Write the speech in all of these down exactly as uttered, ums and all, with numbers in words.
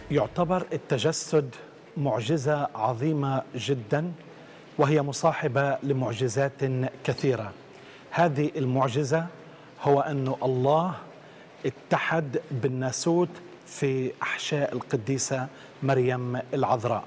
يعتبر التجسد معجزة عظيمة جدا، وهي مصاحبة لمعجزات كثيرة. هذه المعجزة هو أن الله اتحد بالناسوت في أحشاء القديسة مريم العذراء.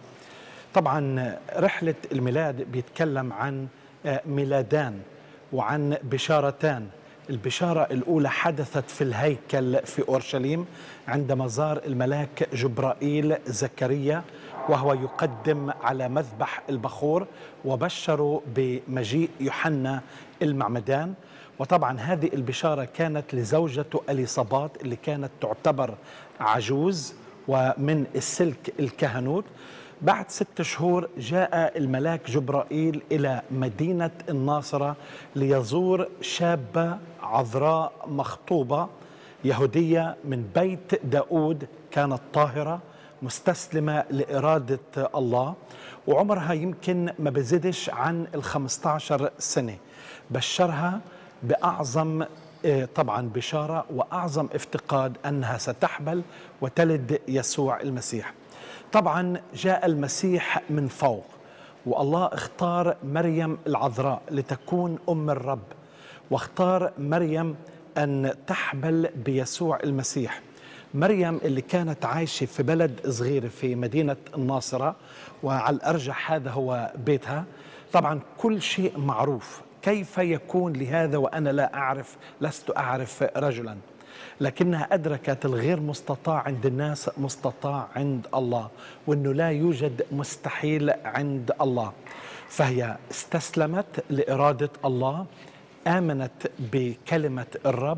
طبعا رحلة الميلاد بيتكلم عن ميلادان وعن بشارتان. البشارة الأولى حدثت في الهيكل في أورشليم عندما زار الملاك جبرائيل زكريا وهو يقدم على مذبح البخور وبشروا بمجيء يوحنا المعمدان. وطبعا هذه البشارة كانت لزوجته إليصابات اللي كانت تعتبر عجوز ومن السلك الكهنوت. بعد ست شهور جاء الملاك جبرائيل إلى مدينة الناصرة ليزور شابة عذراء مخطوبة يهودية من بيت داود، كانت طاهرة مستسلمة لإرادة الله، وعمرها يمكن ما بزيدش عن الخمسة عشر سنة. بشرها بأعظم طبعا بشارة وأعظم افتقاد أنها ستحبل وتلد يسوع المسيح. طبعا جاء المسيح من فوق، والله اختار مريم العذراء لتكون أم الرب، واختار مريم أن تحبل بيسوع المسيح. مريم اللي كانت عايشة في بلد صغير في مدينة الناصرة، وعلى الأرجح هذا هو بيتها. طبعا كل شيء معروف، كيف يكون لهذا وأنا لا أعرف، لست أعرف رجلا، لكنها أدركت الغير مستطاع عند الناس مستطاع عند الله، وأنه لا يوجد مستحيل عند الله. فهي استسلمت لإرادة الله، آمنت بكلمة الرب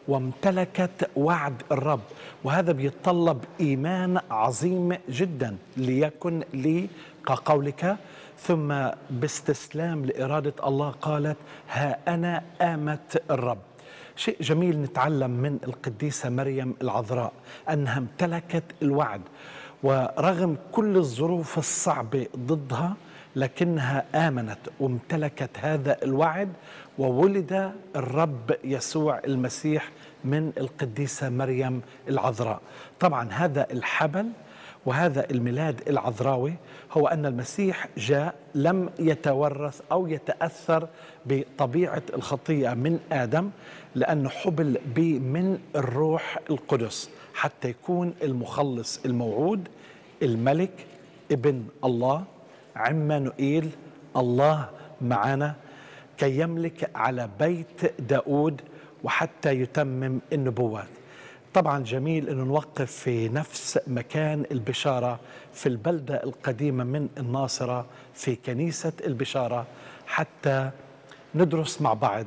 وامتلكت وعد الرب، وهذا بيتطلب إيمان عظيم جدا. ليكن لي كقولك، ثم باستسلام لإرادة الله قالت ها أنا آمت الرب. شيء جميل نتعلم من القديسة مريم العذراء أنها امتلكت الوعد، ورغم كل الظروف الصعبة ضدها لكنها آمنت وامتلكت هذا الوعد، وولد الرب يسوع المسيح من القديسة مريم العذراء. طبعا هذا الحبل وهذا الميلاد العذراوي هو أن المسيح جاء لم يتورث أو يتأثر بطبيعة الخطيئة من آدم، لأنه حبل به من الروح القدس حتى يكون المخلص الموعود، الملك ابن الله عمانوئيل، الله معنا، كي يملك على بيت داود وحتى يتمم النبوات. طبعا جميل أنه نوقف في نفس مكان البشارة في البلدة القديمة من الناصرة في كنيسة البشارة، حتى ندرس مع بعض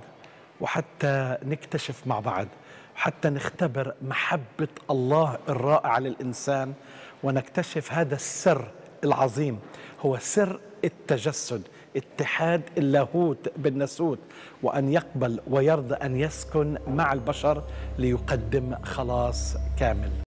وحتى نكتشف مع بعض، حتى نختبر محبة الله الرائعة للإنسان، ونكتشف هذا السر العظيم هو سر التجسد، اتحاد اللاهوت بالناسوت، وأن يقبل ويرضى أن يسكن مع البشر ليقدم خلاص كامل.